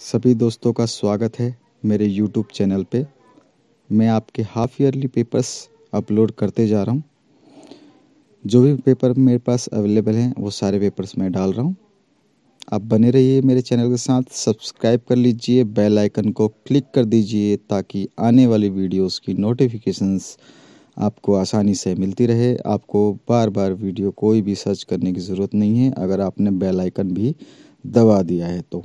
सभी दोस्तों का स्वागत है मेरे YouTube चैनल पे। मैं आपके हाफ ईयरली पेपर्स अपलोड करते जा रहा हूँ। जो भी पेपर मेरे पास अवेलेबल हैं वो सारे पेपर्स मैं डाल रहा हूँ। आप बने रहिए मेरे चैनल के साथ, सब्सक्राइब कर लीजिए, बेल आइकन को क्लिक कर दीजिए ताकि आने वाली वीडियोस की नोटिफिकेशंस आपको आसानी से मिलती रहे। आपको बार बार वीडियो कोई भी सर्च करने की ज़रूरत नहीं है अगर आपने बेल आइकन भी दबा दिया है तो।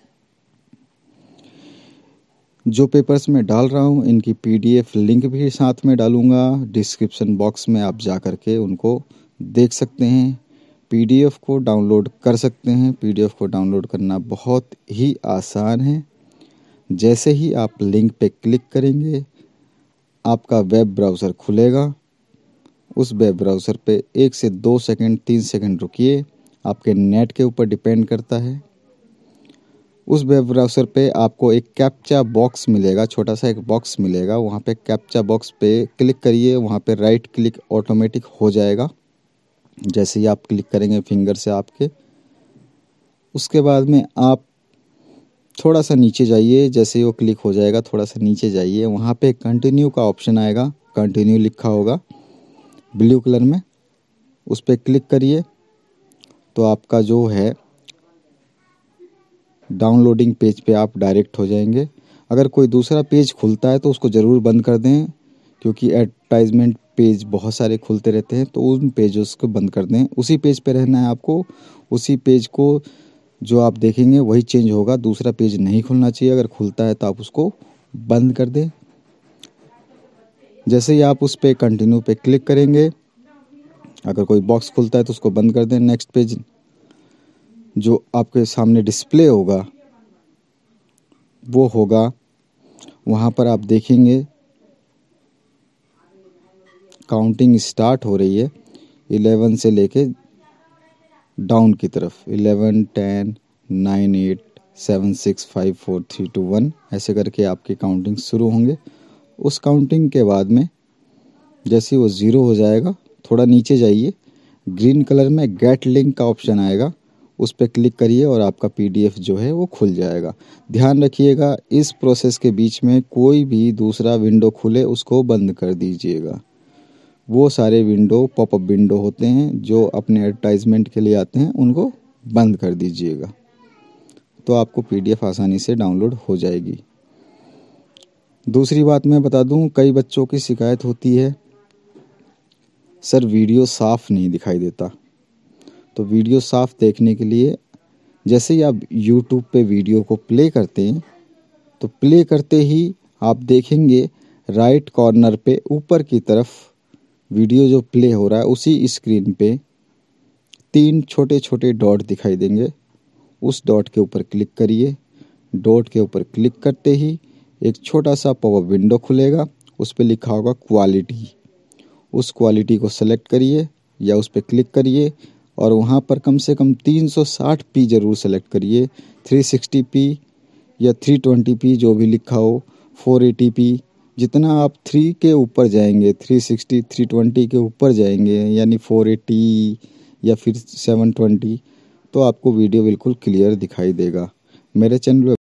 जो पेपर्स मैं डाल रहा हूँ इनकी PDF लिंक भी साथ में डालूँगा। डिस्क्रिप्शन बॉक्स में आप जा कर के उनको देख सकते हैं, PDF को डाउनलोड कर सकते हैं। PDF को डाउनलोड करना बहुत ही आसान है। जैसे ही आप लिंक पे क्लिक करेंगे आपका वेब ब्राउज़र खुलेगा। उस वेब ब्राउज़र पे 1 से 2 सेकंड 3 सेकंड रुकिए, आपके नेट के ऊपर डिपेंड करता है। उस वेब ब्राउज़र पे आपको एक कैप्चा बॉक्स मिलेगा, छोटा सा एक बॉक्स मिलेगा। वहाँ पे कैप्चा बॉक्स पे क्लिक करिए, वहाँ पे राइट क्लिक ऑटोमेटिक हो जाएगा जैसे ही आप क्लिक करेंगे फिंगर से आपके। उसके बाद में आप थोड़ा सा नीचे जाइए, जैसे ही वो क्लिक हो जाएगा थोड़ा सा नीचे जाइए, वहाँ पे कंटिन्यू का ऑप्शन आएगा, कंटिन्यू लिखा होगा ब्लू कलर में, उस पर क्लिक करिए तो आपका जो है डाउनलोडिंग पेज पे आप डायरेक्ट हो जाएंगे। अगर कोई दूसरा पेज खुलता है तो उसको ज़रूर बंद कर दें, क्योंकि एडवर्टाइजमेंट पेज बहुत सारे खुलते रहते हैं, तो उन पेजों को बंद कर दें। उसी पेज पे रहना है आपको, उसी पेज को जो आप देखेंगे वही चेंज होगा, दूसरा पेज नहीं खुलना चाहिए। अगर खुलता है तो आप उसको बंद कर दें। जैसे ही आप उस पे कंटिन्यू पे क्लिक करेंगे, अगर कोई बॉक्स खुलता है तो उसको बंद कर दें। नेक्स्ट पेज जो आपके सामने डिस्प्ले होगा वो होगा, वहाँ पर आप देखेंगे काउंटिंग स्टार्ट हो रही है 11 से लेके डाउन की तरफ। 11, 10, 9, 8, 7, 6, 5, 4, 3, 2, 1 ऐसे करके आपकी काउंटिंग शुरू होंगे। उस काउंटिंग के बाद में जैसे वो ज़ीरो हो जाएगा, थोड़ा नीचे जाइए, ग्रीन कलर में गेट लिंक का ऑप्शन आएगा, उस पर क्लिक करिए और आपका PDF जो है वो खुल जाएगा। ध्यान रखिएगा इस प्रोसेस के बीच में कोई भी दूसरा विंडो खुले उसको बंद कर दीजिएगा। वो सारे विंडो पॉपअप विंडो होते हैं जो अपने एडवर्टाइजमेंट के लिए आते हैं, उनको बंद कर दीजिएगा, तो आपको PDF आसानी से डाउनलोड हो जाएगी। दूसरी बात मैं बता दूं, कई बच्चों की शिकायत होती है सर वीडियो साफ़ नहीं दिखाई देता। तो वीडियो साफ़ देखने के लिए जैसे ही आप YouTube पे वीडियो को प्ले करते हैं तो प्ले करते ही आप देखेंगे राइट कॉर्नर पे ऊपर की तरफ वीडियो जो प्ले हो रहा है उसी स्क्रीन पे 3 छोटे छोटे डॉट दिखाई देंगे। उस डॉट के ऊपर क्लिक करिए। डॉट के ऊपर क्लिक करते ही एक छोटा सा पॉपअप विंडो खुलेगा, उस पर लिखा होगा क्वालिटी। उस क्वालिटी को सेलेक्ट करिए या उस पर क्लिक करिए और वहाँ पर कम से कम 360p ज़रूर सेलेक्ट करिए। 360p या 320p जो भी लिखा हो, 480p, जितना आप 3 के ऊपर जाएंगे, 360, 320 के ऊपर जाएंगे, यानी 480 या फिर 720, तो आपको वीडियो बिल्कुल क्लियर दिखाई देगा। मेरे चैनल